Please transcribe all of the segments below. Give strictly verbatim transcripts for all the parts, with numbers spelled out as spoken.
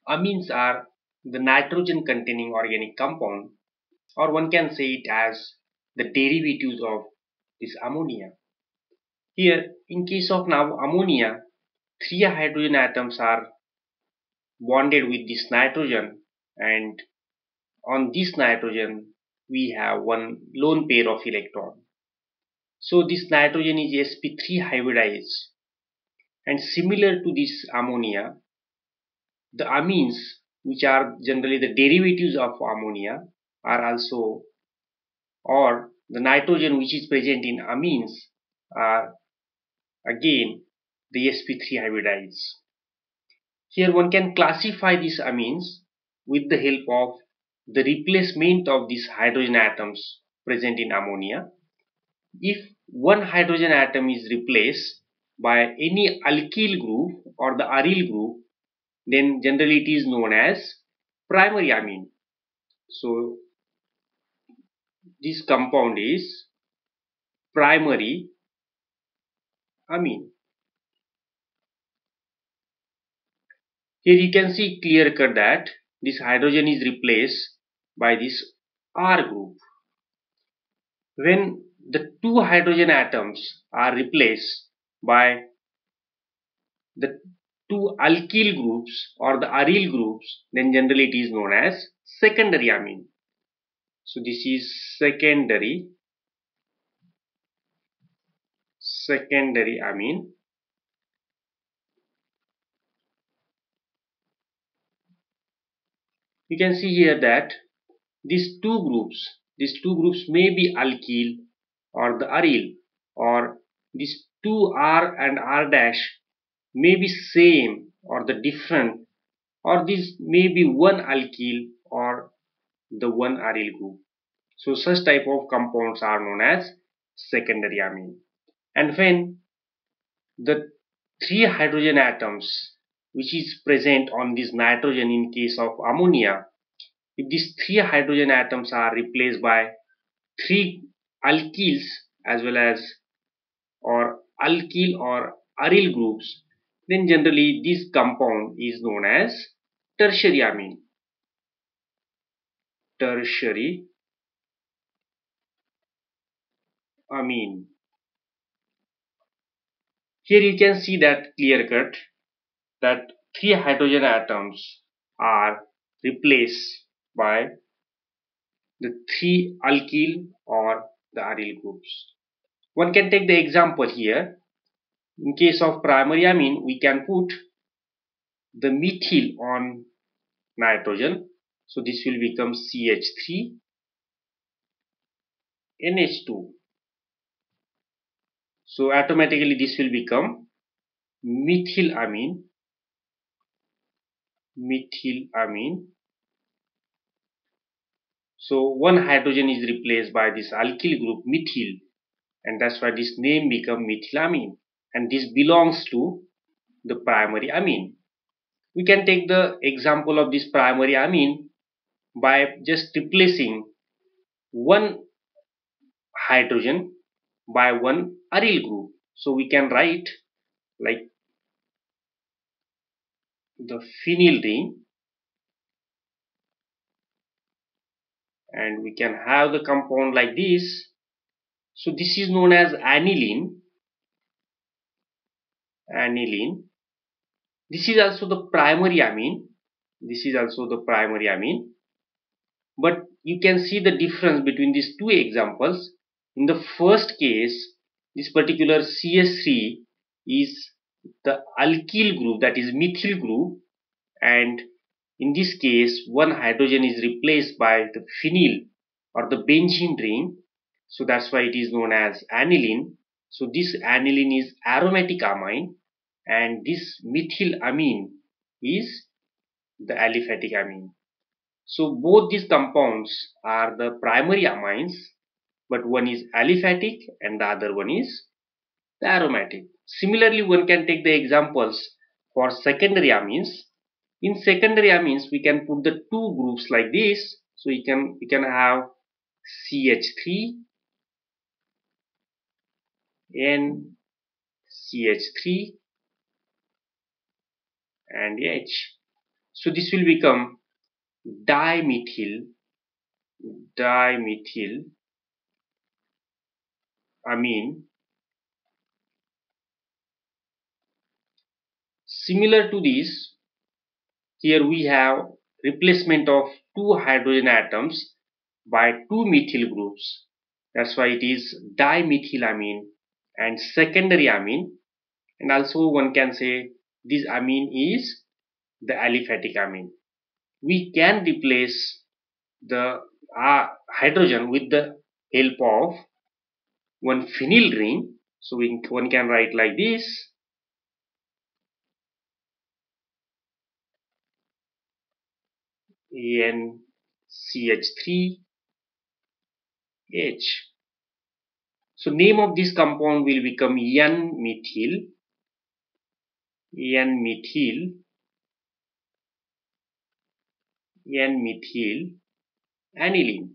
amines are the nitrogen containing organic compound, or one can say it as the derivatives of this ammonia. Here, in case of now ammonia, three hydrogen atoms are bonded with this nitrogen, and on this nitrogen we have one lone pair of electron. So this nitrogen is s p three hybridized, and similar to this ammonia, the amines, which are generally the derivatives of ammonia, are also, or the nitrogen which is present in amines are again the s p three hybridized. Here one can classify these amines with the help of the replacement of these hydrogen atoms present in ammonia. If one hydrogen atom is replaced by any alkyl group or the aryl group, then generally it is known as primary amine. So this compound is primary amine. Here you can see clear cut that this hydrogen is replaced by this R group. When the two hydrogen atoms are replaced by the two alkyl groups or the aryl groups, then generally it is known as secondary amine. So this is secondary secondary amine. You can see here that these two groups, these two groups may be alkyl or the aryl, or these two R and R dash may be same or the different, or this may be one alkyl or the one aryl group. So such type of compounds are known as secondary amine. And when the three hydrogen atoms which is present on this nitrogen in case of ammonia, if these three hydrogen atoms are replaced by three alkyls as well as or alkyl or aryl groups, then generally this compound is known as tertiary amine. Tertiary amine. Here you can see that clear cut that three hydrogen atoms are replaced by the three alkyl or the aryl groups. One can take the example here. In case of primary amine, we can put the methyl on nitrogen. So this will become C H three N H two. So automatically this will become methylamine. Methylamine. So one hydrogen is replaced by this alkyl group methyl, and that's why this name become methylamine, and this belongs to the primary amine. We can take the example of this primary amine by just replacing one hydrogen by one aryl group. So we can write like the phenyl ring, and we can have the compound like this. So this is known as aniline. Aniline. This is also the primary amine. This is also the primary amine. But you can see the difference between these two examples. In the first case, this particular C H three is the alkyl group, that is methyl group, and in this case one hydrogen is replaced by the phenyl or the benzene ring. So that's why it is known as aniline. So this aniline is aromatic amine, and this methylamine is the aliphatic amine. So both these compounds are the primary amines, but one is aliphatic and the other one is the aromatic. Similarly, one can take the examples for secondary amines. In secondary amines, we can put the two groups like this. So you can you can have C H three N C H three and H. So this will become dimethyl, dimethyl amine. Similar to this, here we have replacement of two hydrogen atoms by two methyl groups. That's why it is dimethylamine and secondary amine. And also one can say this amine is the aliphatic amine. We can replace the uh, hydrogen with the help of one phenyl ring. So we, one can write like this: N C H three H. So name of this compound will become N-methyl, N-methyl, N-methyl aniline.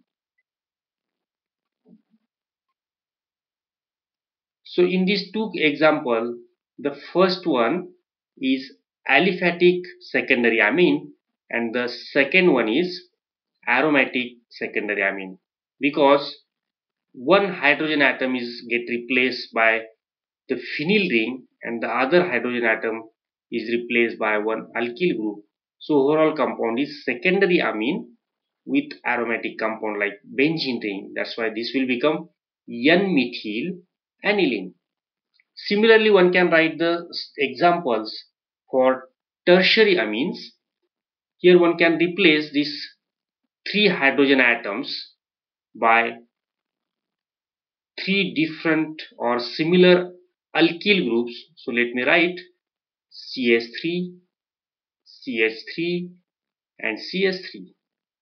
So in these two example, the first one is aliphatic secondary amine and the second one is aromatic secondary amine, because one hydrogen atom is get replaced by the phenyl ring and the other hydrogen atom is replaced by one alkyl group. So overall compound is secondary amine with aromatic compound like benzene ring. That's why this will become N-methyl aniline. Similarly, one can write the examples for tertiary amines. Here one can replace these three hydrogen atoms by three different or similar alkyl groups. So let me write C H three, C H three and C H three.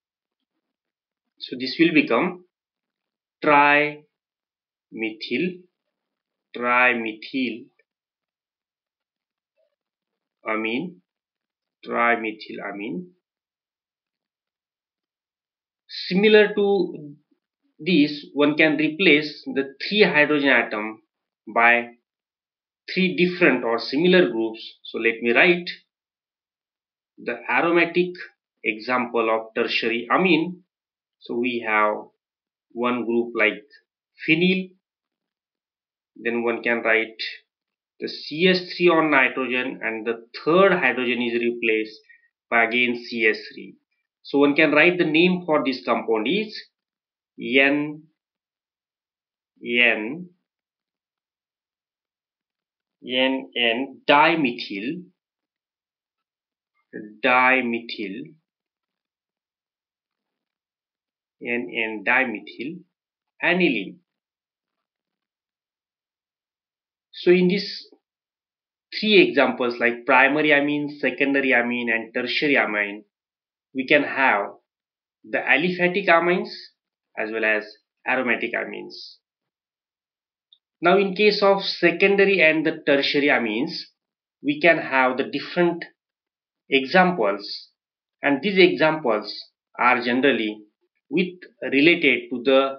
So this will become trimethyl, trimethyl amine, trimethyl amine. Similar to this, one can replace the three hydrogen atom by three different or similar groups. So let me write the aromatic example of tertiary amine. So we have one group like phenyl, then one can write the C H three on nitrogen and the third hydrogen is replaced by again C H three. So one can write the name for this compound is N N N N dimethyl, dimethyl, N N dimethyl aniline. So in these three examples like primary amine, secondary amine and tertiary amine, we can have the aliphatic amines as well as aromatic amines. Now in case of secondary and the tertiary amines, we can have the different examples, and these examples are generally with related to the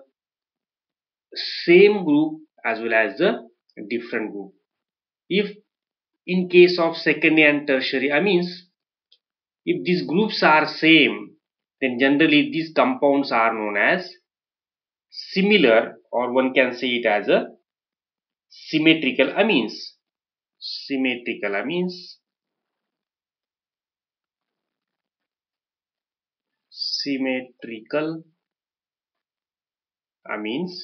same group as well as the different group. If in case of secondary and tertiary amines, if these groups are same, then generally these compounds are known as similar, or one can say it as a symmetrical amines. Symmetrical amines. Symmetrical amines.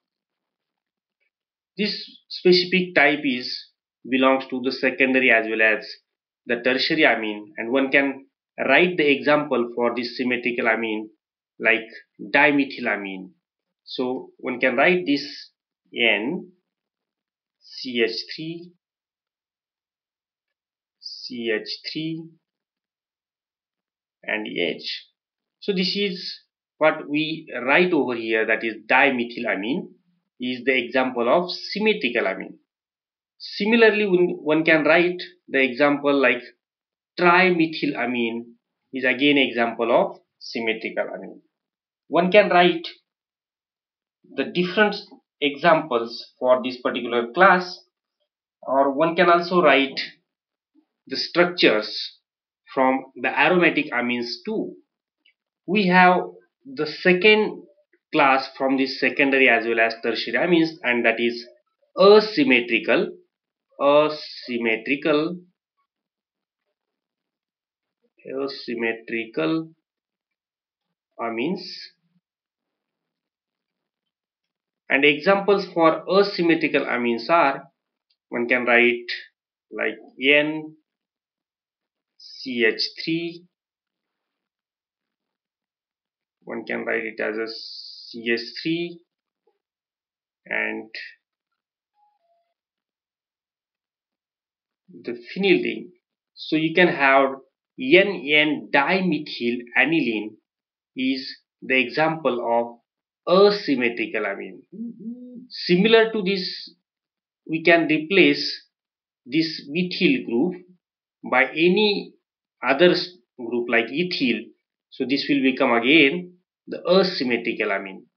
This specific type is belongs to the secondary as well as the tertiary amine, and one can write the example for this symmetrical amine like dimethylamine. So one can write this N C H three C H three and H. So this is what we write over here, that is dimethylamine is the example of symmetrical amine. Similarly, one can write the example like trimethylamine is again example of symmetrical amine. One can write the different examples for this particular class, or one can also write the structures from the aromatic amines too. We have the second class from the secondary as well as tertiary amines, and that is asymmetrical asymmetrical asymmetrical amines. And examples for asymmetrical amines are, one can write like N C H three, one can write it as a C H three, and the phenylene. So you can have N N dimethyl aniline is the example of asymmetrical amine. Similar to this, we can replace this methyl group by any other group like ethyl. So this will become again the asymmetrical amine.